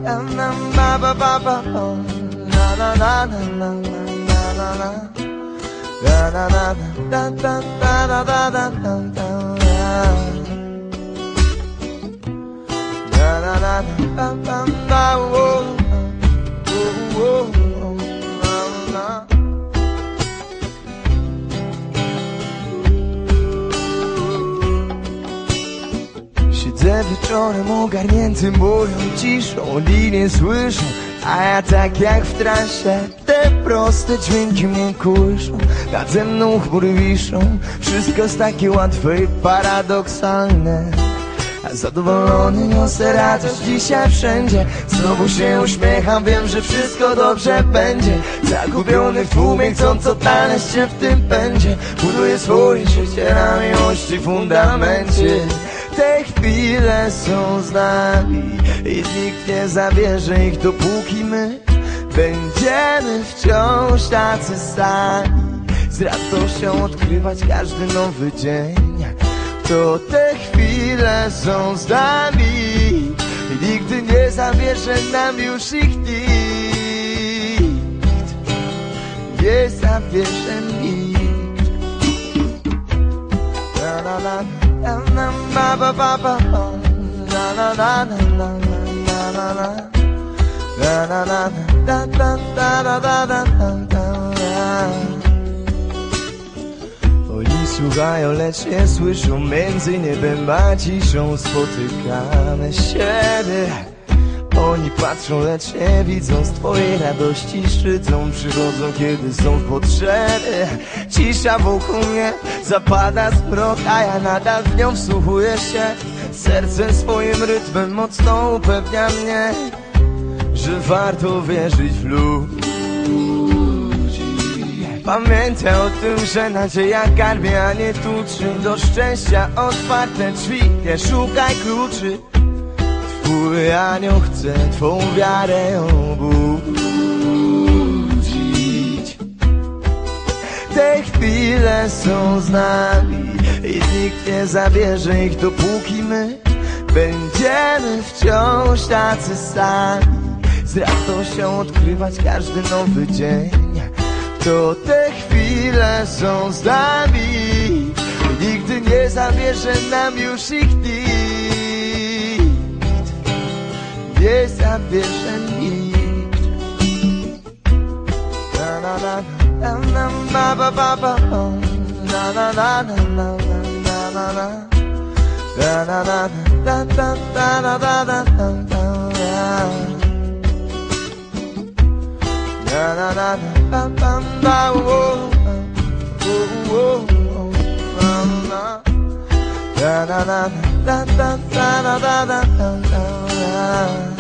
Siedzę wieczorem ogarnięty moją ciszą, linie słyszę, a ja tak jak w transie. Te proste dźwięki mnie kuszą, nade mną chmury wiszą. Wszystko jest takie łatwe i paradoksalne, a zadowolony niosę radość dzisiaj wszędzie. Znowu się uśmiecham, wiem, że wszystko dobrze będzie. Zagubiony w tłumie, chcąc odnaleźć się w tym pędzie, buduję swoje życie na miłości fundamencie. Te chwile są z nami i nikt nie zabierze ich, dopóki my będziemy wciąż tacy sami. Z radością odkrywać każdy nowy dzień. To te chwile są z nami i nigdy nie zabierze nam już ich nikt. Nie zabierze nikt. Oni słuchają, lecz nie słyszą, między niebem a ciszą spotykamy siebie. Oni patrzą, lecz nie widzą, z twojej radości szydzą. Przychodzą, kiedy są w potrzebie. Cisza wokół mnie, zapada zmrok, a ja nadal w nią wsłuchuję się. Serce swoim rytmem mocno upewnia mnie, że warto wierzyć w ludzi. Pamiętaj o tym, że nadzieja karmi, a nie tuczy. Do szczęścia otwarte drzwi, nie szukaj kluczy. Twój anioł chce twą wiarę obudzić. Te chwile są z nami i nikt nie zabierze ich, dopóki my będziemy wciąż tacy sami. Z radością odkrywać każdy nowy dzień. To te chwile są z nami i nigdy nie zabierze nam już ich nikt. Nie zabierze nikt. Na na na na na na na na na na na na na na na na na na.